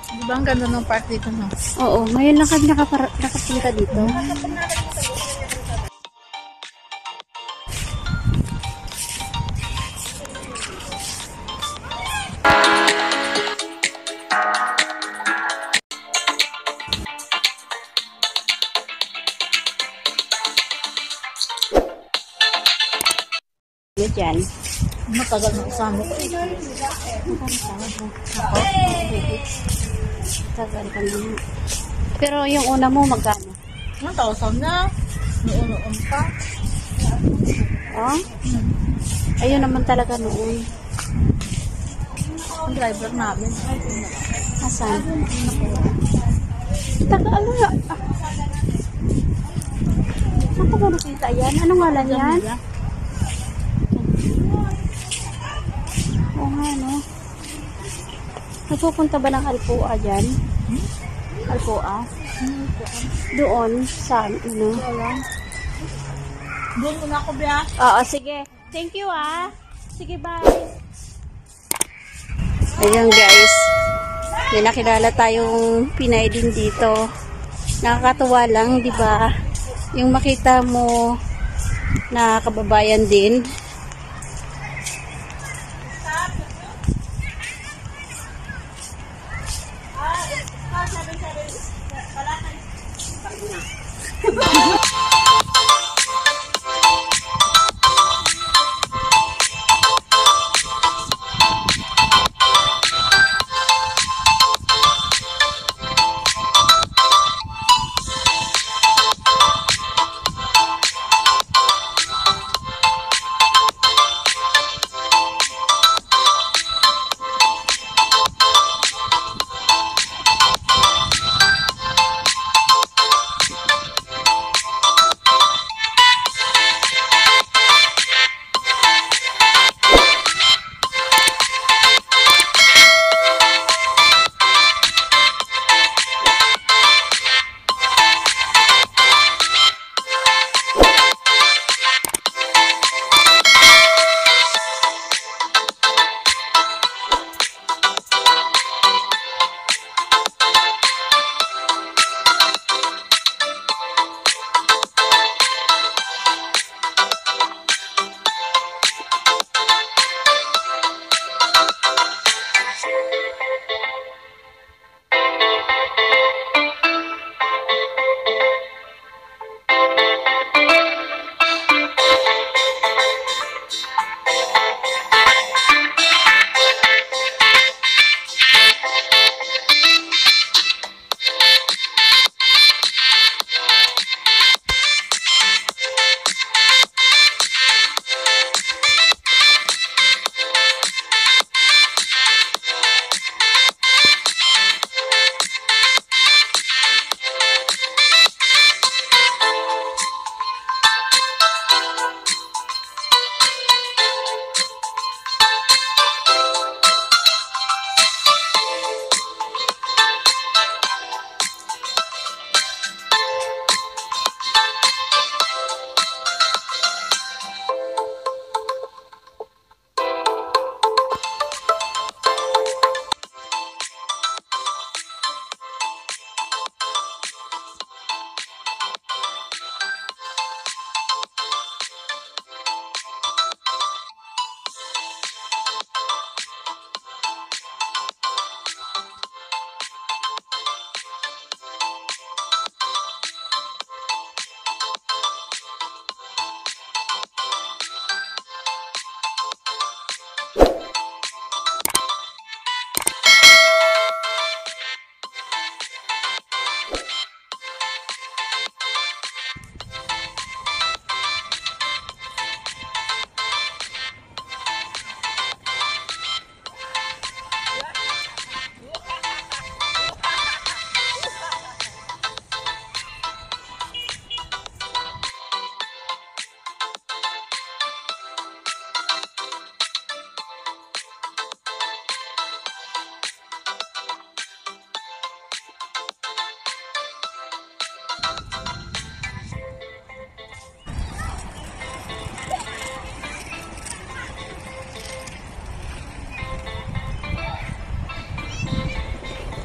Di ba ang ganda ng park dito, no? Oo, ngayon lang kami nakapunta dito. Diyan. Matagal na kasama ko. Tagal ka na. Pero yung una mo, magkano? 1,000 na. Noon pa. Oh? Ayun naman talaga noon. Ang driver namin. Asan? Ano nga? Saan ko ba nakita yan? Anong ngalan yan? Oo nga, no? Nagpupunta ba ng Alpoa dyan? Alpoa? Doon, saan? Ano? Doon muna ako, Bea. Oo, sige. Thank you, ah. Sige, bye. Ayan, guys. May nakilala tayong Pinay din dito. Nakakatuwa lang, di ba? Yung makita mo na kababayan din.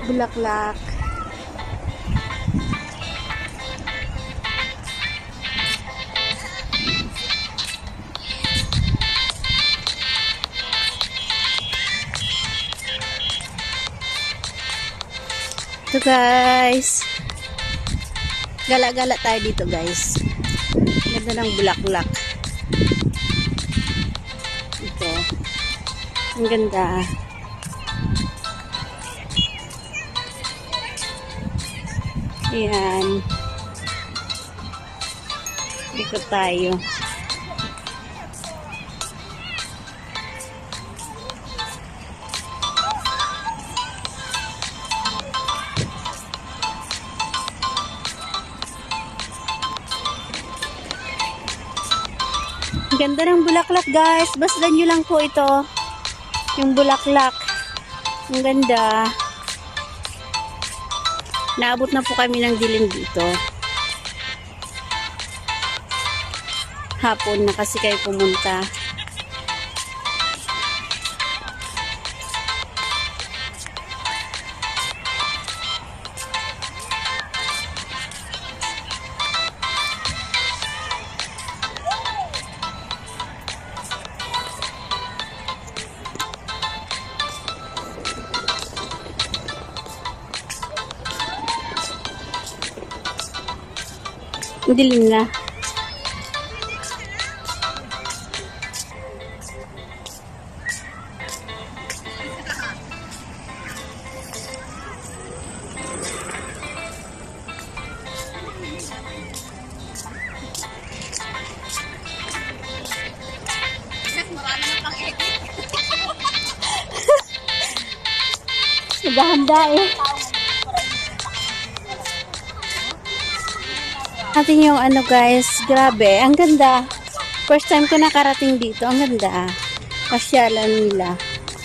Bulaklak. Ito guys. Gala-gala tayo dito guys. Ganda ng bulaklak. Ito. Ang ganda. Ayan. Ikot tayo. Ganda ng bulaklak guys. Basta nyo lang po ito. Yung bulaklak. Ang ganda. Naabot na po kami ng dilim dito. Hapon na kasi kayo pumunta. Dilim na. Naghahanda eh. Natin yung ano guys, grabe, ang ganda. First time ko nakarating dito, ang ganda. Pasyalan nila.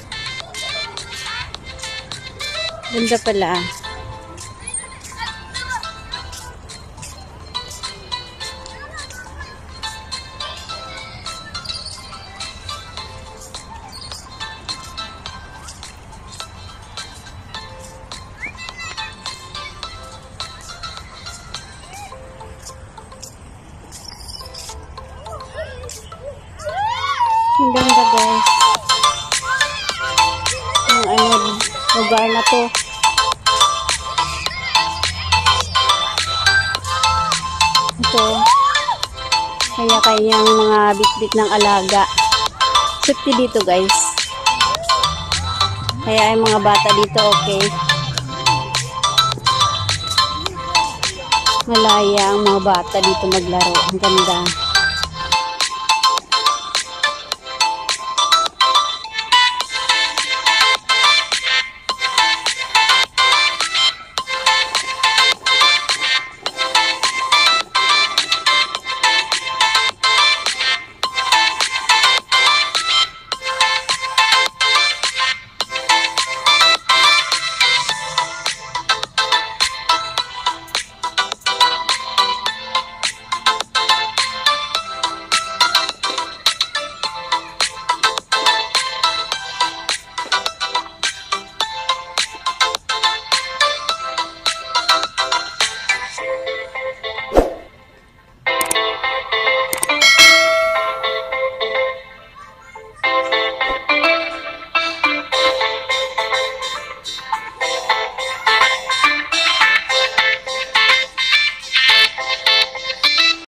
Ganda pala. Ang ganda guys. Ang ano, lugar na to. Ito. Kanya-kanyang mga bit-bit ng alaga. Safety dito guys. Kaya yung mga bata dito okay. Malaya ang mga bata dito maglaro. Ang ganda.